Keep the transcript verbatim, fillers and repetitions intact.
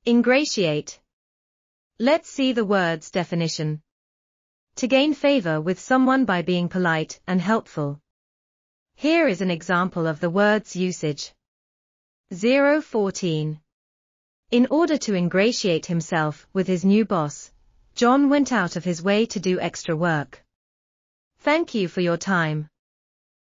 Ingratiate. Let's see the word's definition. To gain favor with someone by being polite and helpful. Here is an example of the word's usage. zero fourteen. In order to ingratiate himself with his new boss, John went out of his way to do extra work. Thank you for your time.